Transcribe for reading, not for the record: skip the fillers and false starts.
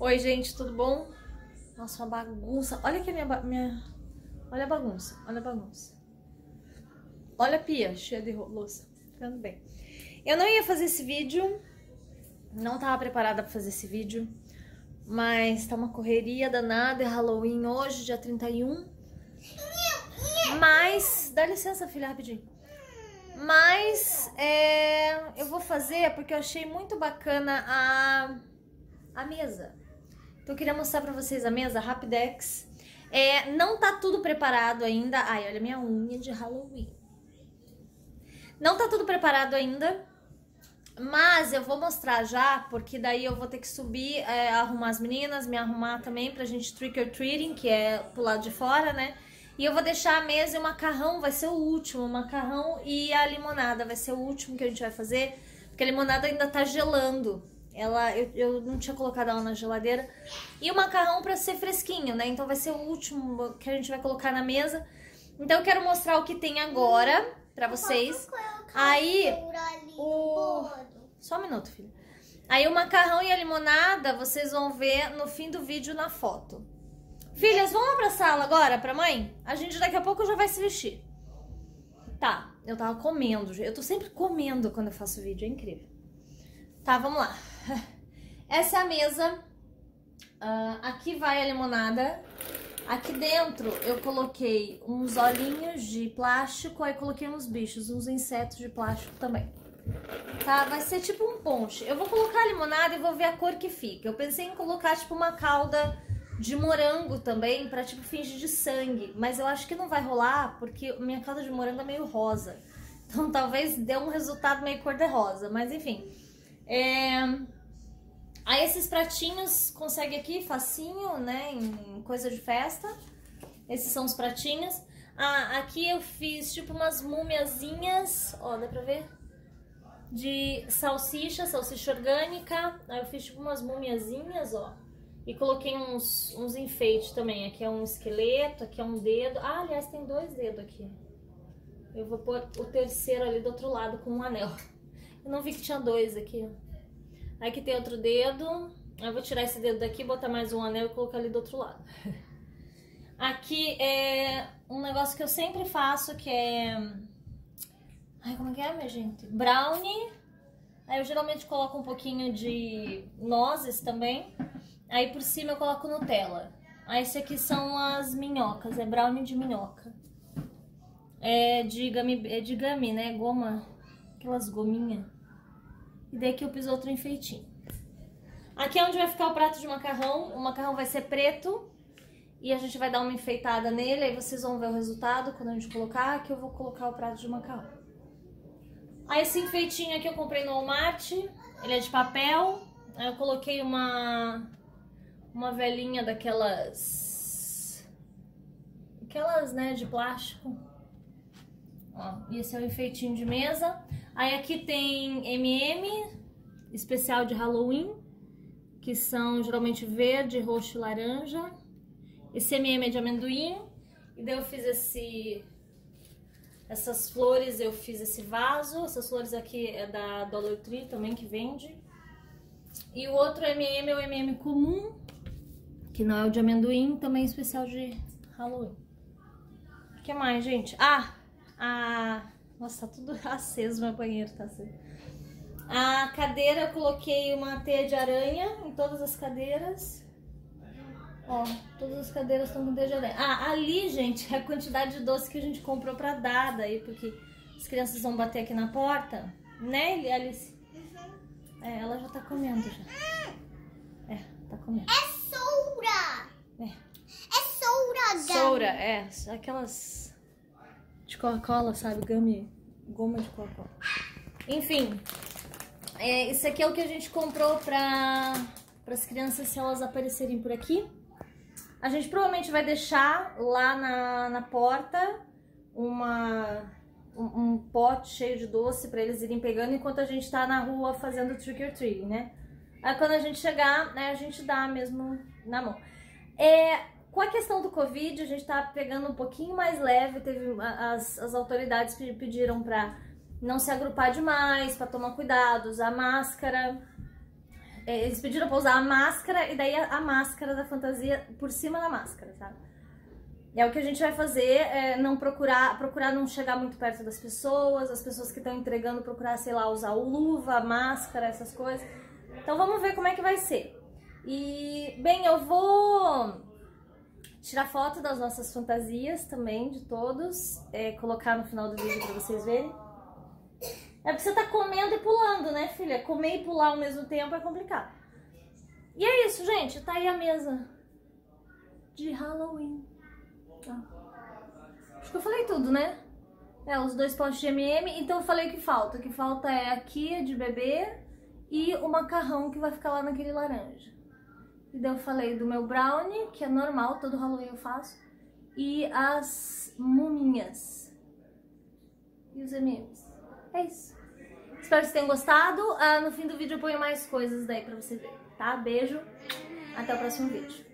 Oi, gente, tudo bom? Nossa, uma bagunça. Olha aqui Olha a bagunça, olha a bagunça. Olha a pia cheia de louça. Ficando bem. Eu não ia fazer esse vídeo, não tava preparada pra fazer esse vídeo, mas tá uma correria danada, é Halloween hoje, dia 31. Mas, dá licença, filha, rapidinho. Mas, eu vou fazer porque eu achei muito bacana a mesa. Então eu queria mostrar pra vocês a mesa Rapidex. Não tá tudo preparado ainda. Ai, olha minha unha de Halloween. Não tá tudo preparado ainda, mas eu vou mostrar já, porque daí eu vou ter que subir, arrumar as meninas, me arrumar também pra gente trick or treating, que é pro lado de fora, né? E eu vou deixar a mesa e o macarrão, vai ser o último, o macarrão e a limonada vai ser o último que a gente vai fazer, porque a limonada ainda tá gelando. Eu não tinha colocado ela na geladeira. E o macarrão pra ser fresquinho, né? Então vai ser o último que a gente vai colocar na mesa. Então eu quero mostrar o que tem agora pra vocês. Aí, Só um minuto, filha. Aí o macarrão e a limonada vocês vão ver no fim do vídeo na foto. Filhas, vamos lá pra sala agora, pra mãe? A gente daqui a pouco já vai se vestir. Tá, eu tava comendo. Eu tô sempre comendo quando eu faço vídeo, é incrível. Tá, vamos lá. Essa é a mesa. Aqui vai a limonada. Aqui dentro eu coloquei uns olhinhos de plástico, aí coloquei uns bichos, uns insetos de plástico também. Tá? Vai ser tipo um ponche. Eu vou colocar a limonada e vou ver a cor que fica. Eu pensei em colocar tipo uma calda de morango também, pra tipo fingir de sangue. Mas eu acho que não vai rolar, porque minha calda de morango é meio rosa. Então talvez dê um resultado meio cor-de-rosa, mas enfim. Aí esses pratinhos consegue aqui facinho, né, em coisa de festa. Esses são os pratinhos. Aqui eu fiz tipo umas múmiazinhas, ó, dá pra ver? De salsicha orgânica. Aí eu fiz tipo umas múmiazinhas, ó. E coloquei uns enfeites também. Aqui é um esqueleto, aqui é um dedo. Aliás, tem 2 dedos aqui. Eu vou pôr o terceiro ali do outro lado com um anel. Eu não vi que tinha 2 aqui. Aqui tem outro dedo. Eu vou tirar esse dedo daqui, botar mais um anel e colocar ali do outro lado. Aqui é um negócio que eu sempre faço, que é... Ai, como que é, minha gente? Brownie. Aí eu geralmente coloco um pouquinho de nozes também. Aí por cima eu coloco Nutella. Aí esse aqui são as minhocas, é brownie de minhoca. É de gummy, né? Goma, aquelas gominhas. E daqui eu fiz outro enfeitinho. Aqui é onde vai ficar o prato de macarrão. O macarrão vai ser preto. E a gente vai dar uma enfeitada nele. Aí vocês vão ver o resultado quando a gente colocar. Aqui eu vou colocar o prato de macarrão. Aí esse enfeitinho aqui eu comprei no Walmart. Ele é de papel. Aí eu coloquei uma velinha daquelas... Aquelas, né, de plástico. Ó, e esse é o enfeitinho de mesa. Aí aqui tem M&M, especial de Halloween, que são geralmente verde, roxo e laranja. Esse M&M é de amendoim. E daí eu fiz essas flores, eu fiz esse vaso. Essas flores aqui é da Dollar Tree também, que vende. E o outro M&M é o M&M comum, que não é o de amendoim, também especial de Halloween. O que mais, gente? Nossa, tá tudo aceso, meu banheiro tá aceso. A cadeira eu coloquei uma teia de aranha em todas as cadeiras. Ó, todas as cadeiras estão com teia de aranha. Ali, gente, é a quantidade de doce que a gente comprou pra dar daí, porque as crianças vão bater aqui na porta, né, Alice? Ela já tá comendo já. Tá comendo. É soura! É soura, Soura, aquelas de Coca-Cola, sabe? Goma de Coca-Cola. Enfim, isso aqui é o que a gente comprou para as crianças se elas aparecerem por aqui. A gente provavelmente vai deixar lá na porta um pote cheio de doce para eles irem pegando enquanto a gente tá na rua fazendo trick or treating, né? Aí quando a gente chegar, né, a gente dá mesmo na mão. Com a questão do Covid, a gente tá pegando um pouquinho mais leve. Teve as autoridades pediram pra não se agrupar demais, pra tomar cuidado, usar máscara. Eles pediram pra usar a máscara e daí a máscara da fantasia por cima da máscara, sabe? É o que a gente vai fazer, não procurar não chegar muito perto das pessoas, as pessoas que estão entregando procurar, sei lá, usar luva, máscara, essas coisas. Então vamos ver como é que vai ser. E, bem, eu vou tirar foto das nossas fantasias também, de todos, colocar no final do vídeo pra vocês verem. É porque você tá comendo e pulando, né, filha? Comer e pular ao mesmo tempo é complicado. E é isso, gente. Tá aí a mesa de Halloween. Acho que eu falei tudo, né? Os 2 potes de M&M. Então eu falei o que falta. O que falta é aqui de bebê e o macarrão que vai ficar lá naquele laranja. E daí eu falei do meu brownie, que é normal, todo Halloween eu faço. E as muminhas. E os M&M's. É isso. Espero que vocês tenham gostado. No fim do vídeo eu ponho mais coisas daí pra vocês verem, tá? Beijo. Até o próximo vídeo.